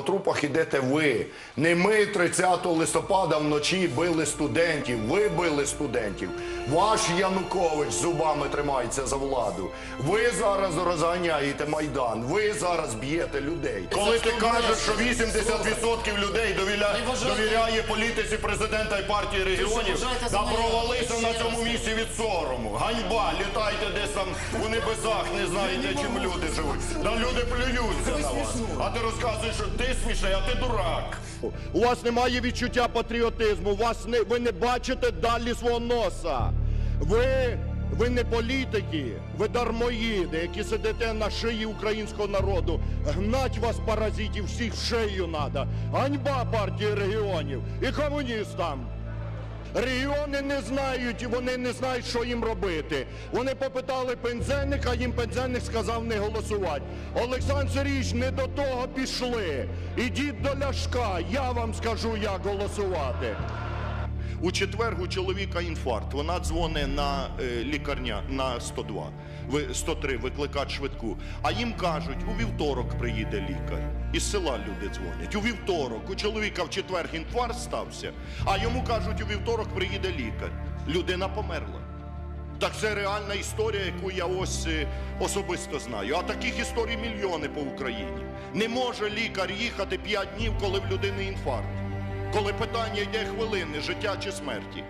по трупах ідете ви. Не ми 30 листопада вночі били студентів, ви били студентів. Ваш Янукович зубами тримається за владу. Ви зараз розганяєте Майдан, ви зараз б'єте людей. Коли ти кажеш, що 80% людей довіряє політиці президента і партії регіонів, та провалися на цьому місці від сорому. Ганьба, літайте десь там у небесах, не знаєте, чим люди живуть. Та люди плюються на вас. А ти розказуєш, що ти смішний, а ти дурак. У вас немає відчуття патріотизму, ви не бачите далі свого носа. Ви не політики, ви дармоїди, які сидите на шиї українського народу. Гнать вас, паразитів, всіх в шию надо. Ганьба партії регіонів і комуністам. Регіони не знають, і вони не знають, що їм робити. Вони попитали Пинзеника, їм Пинзеник сказав не голосувати. Олександр Сергійович, не до того пішли. Ідіть до Ляшка, я вам скажу, як голосувати. У четвер у чоловіка інфаркт. Вона дзвонить на лікарня, на 102, 103, викликати швидку. А їм кажуть, у вівторок приїде лікар. Із села люди дзвонять. У вівторок. У чоловіка в четвер інфаркт стався, а йому кажуть, у вівторок приїде лікар. Людина померла. Так це реальна історія, яку я ось особисто знаю. А таких історій мільйони по Україні. Не може лікар їхати 5 днів, коли в людини інфаркт. Коли питання йде хвилини, життя чи смерті.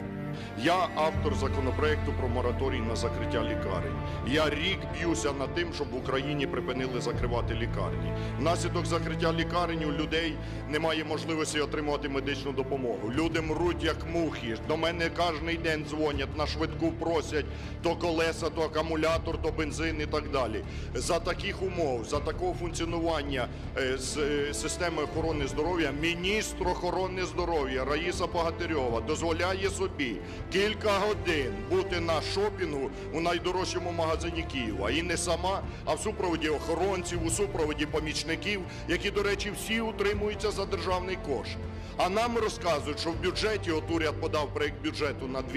Я автор законопроекту про мораторій на закриття лікарень. Я рік б'юся над тим, щоб в Україні припинили закривати лікарні. Внаслідок закриття лікарень у людей немає можливості отримувати медичну допомогу. Люди мруть як мухи. До мене кожен день дзвонять, на швидку просять то колеса, то акумулятор, то бензин і так далі. За таких умов, за такого функціонування системи охорони здоров'я, міністр охорони здоров'я Раїса Богатирьова дозволяє собі кілька годин бути на шопінгу у найдорожчому магазині Києва. І не сама, а в супроводі охоронців, у супроводі помічників, які, до речі, всі утримуються за державний кошт. А нам розказують, що в бюджеті, от уряд подав проєкт бюджету на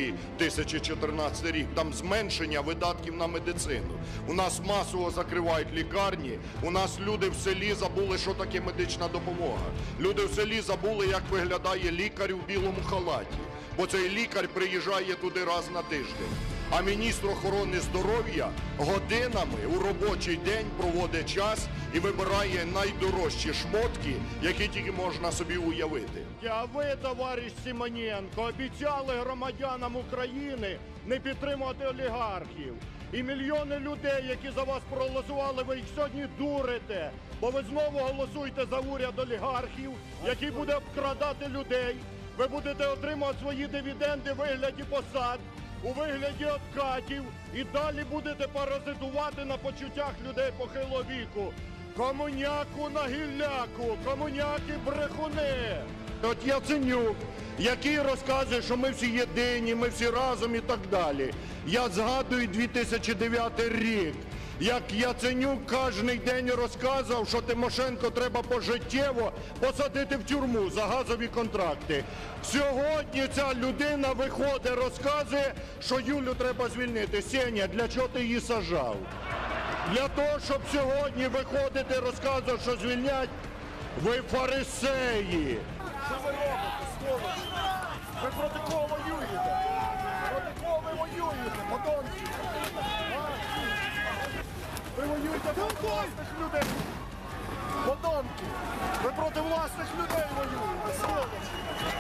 2014 рік, там зменшення видатків на медицину. У нас масово закривають лікарні, у нас люди в селі забули, що таке медична допомога. Люди в селі забули, як виглядає лікар у білому халаті. Бо цей лікар приїжджає туди раз на тиждень. А міністр охорони здоров'я годинами у робочий день проводить час і вибирає найдорожчі шмотки, які тільки можна собі уявити. А ви, товариш Симоненко, обіцяли громадянам України не підтримувати олігархів. І мільйони людей, які за вас проголосували, ви їх сьогодні дурите. Бо ви знову голосуєте за уряд олігархів, який буде обкрадати людей. Ви будете отримувати свої дивіденди у вигляді посад, у вигляді откатів і далі будете паразитувати на почуттях людей похилого віку. Комуняку на гілляку, комуняки брехуни. От Яценюк, який розказує, що ми всі єдині, ми всі разом і так далі. Я згадую 2009 рік. Як Яценюк кожен день розказував, що Тимошенко треба пожиттєво посадити в тюрму за газові контракти. Сьогодні ця людина виходить, розказує, що Юлю треба звільнити. Сеня, для чого ти її сажав? Для того, щоб сьогодні виходити і розказувати, що звільнять? Ви фарисеї! Що ви робите, сволочі? Ви проти кого воюєте? Проти кого ви воюєте, подонки? Ви воюєте проти власних людей. Подонки! Ви проти власних людей воюєте, сволочі!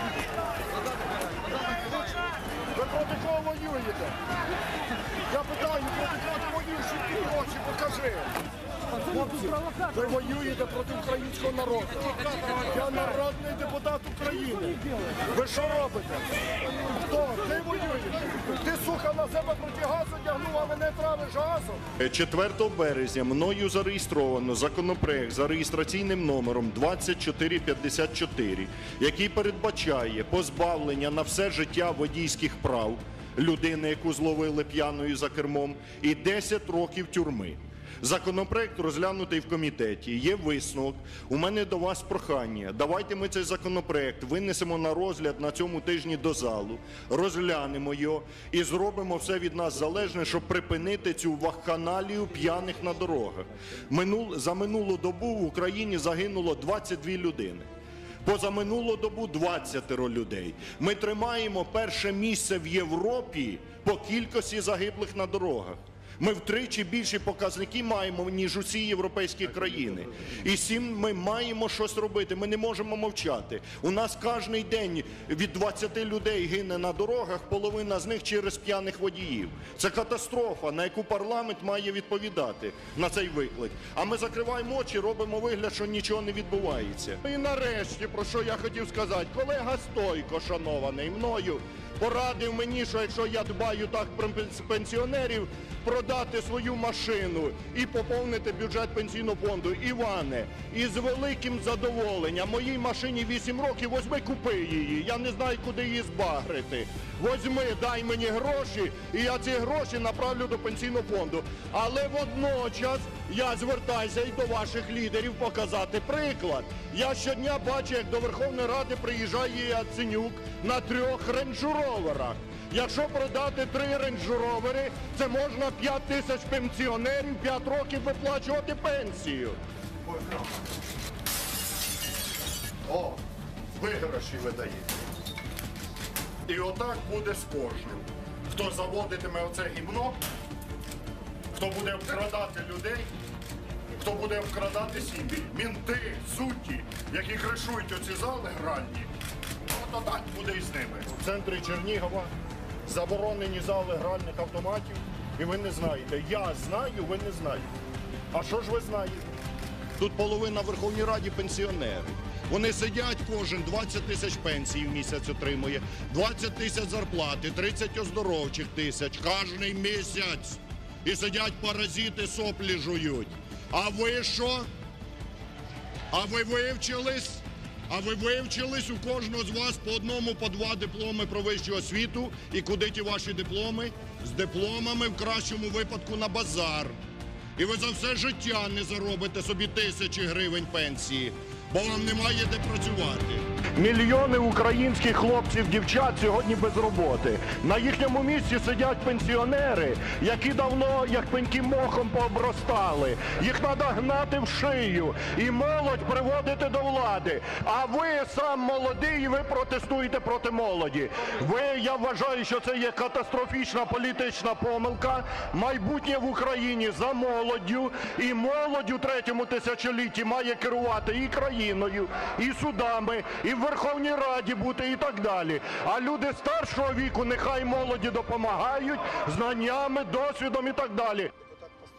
Ви проти кого воюєте? Я питаю, проти кого ти воюєш? Які очі, покажи! Хлопці, ви воюєте проти українського народу. Я народний депутат України. Ви що робите? Хто? Ти воюєш? Ти, сука, на себе протигаз одягнув, а мене травиш газом? 4 березня мною зареєстровано законопроект за реєстраційним номером 2454, який передбачає позбавлення на все життя водійських прав людини, яку зловили п'яною за кермом, і 10 років тюрми. Законопроект розглянутий в комітеті, є висновок. У мене до вас прохання. Давайте ми цей законопроект винесемо на розгляд на цьому тижні до залу, розглянемо його і зробимо все від нас залежне, щоб припинити цю вакханалію п'яних на дорогах. За минулу добу в Україні загинуло 22 людини. Позаминулу добу 20 людей. Ми тримаємо перше місце в Європі по кількості загиблих на дорогах. Ми втричі більші показники маємо, ніж усі європейські країни. І з цим ми маємо щось робити, ми не можемо мовчати. У нас кожен день від 20 людей гине на дорогах, половина з них через п'яних водіїв. Це катастрофа, на яку парламент має відповідати на цей виклик. А ми закриваємо очі, робимо вигляд, що нічого не відбувається. І нарешті, про що я хотів сказати, колега Стойко, шанований мною, порадив мені, що якщо я дбаю так про пенсіонерів, продати свою машину і поповнити бюджет пенсійного фонду. Іване, із великим задоволенням, моїй машині 8 років, возьми, купи її, я не знаю, куди її збагрити. Возьми, дай мені гроші, і я ці гроші направлю до пенсійного фонду. Але водночас я звертаюся і до ваших лідерів показати приклад. Я щодня бачу, як до Верховної Ради приїжджає Яценюк на 3 рейндж-роверах. Якщо продати 3 рейндж-ровери, це можна 5 тисяч пенсіонерів 5 років виплачувати пенсію. О, виграші видає. І отак буде з кожним. Хто заводитиме оце гімно, хто буде обкрадати людей, хто буде обкрадати сім'ї, мінти, судді, які кришують оці зали гральні, от так буде і з ними. В центрі Чернігова заборонені зали гральних автоматів, і ви не знаєте. Я знаю, ви не знаєте. А що ж ви знаєте? Тут половина в Верховній Раді пенсіонери. Вони сидять кожен, 20 тисяч пенсій в місяць отримує, 20 тисяч зарплати, 30 оздоровчих тисяч кожний місяць. І сидять паразити, соплі жують. А ви що? А ви вивчились? А ви вивчились? У кожного з вас по одному, по 2 дипломи про вищу освіту. І куди ті ваші дипломи? З дипломами в кращому випадку на базар. І ви за все життя не заробите собі 1000 гривень пенсії, бо вам немає де працювати. Мільйони українських хлопців, дівчат сьогодні без роботи. На їхньому місці сидять пенсіонери, які давно, як пеньки, мохом пообростали. Їх треба гнати в шию і молодь приводити до влади. А ви сам молодий, і ви протестуєте проти молоді. Я вважаю, що це є катастрофічна політична помилка. Майбутнє в Україні за молоддю. І молодь у 3-му тисячолітті має керувати і країною, і судами, і в Верховній Раді бути і так далі. А люди старшого віку нехай молоді допомагають знаннями, досвідом і так далі. Депутат по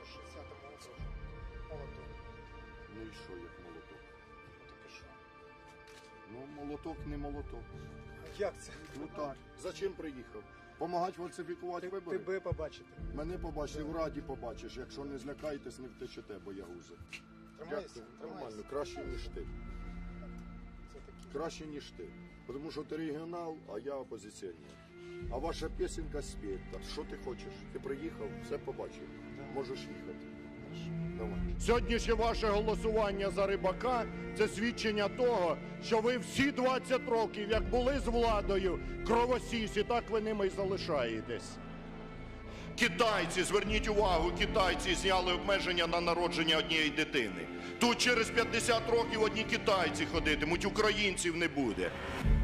160-му молоток. Ну і що, як молоток? Таке що? Ну, молоток не молоток. Як це? Ну так. За чим приїхав? Помагати фальсифікувати вибори? Тебе побачите. Мене побачиш, в Раді побачиш. Якщо не злякаєтесь, не втечете, боягузи. Тримайся, Нормально, краще, ніж ти. Це такі. Краще, ніж ти. Тому що ти регіонал, а я опозиціонер. А ваша пісенька спіта. Що ти хочеш? Ти приїхав, все побачив. Можеш їхати. Давай. Сьогоднішнє ваше голосування за Рибака – це свідчення того, що ви всі 20 років, як були з владою, кровосісі, так ви ними й залишаєтесь. Китайці, зверніть увагу, китайці зняли обмеження на народження однієї дитини. Тут через 50 років одні китайці ходитимуть, українців не буде.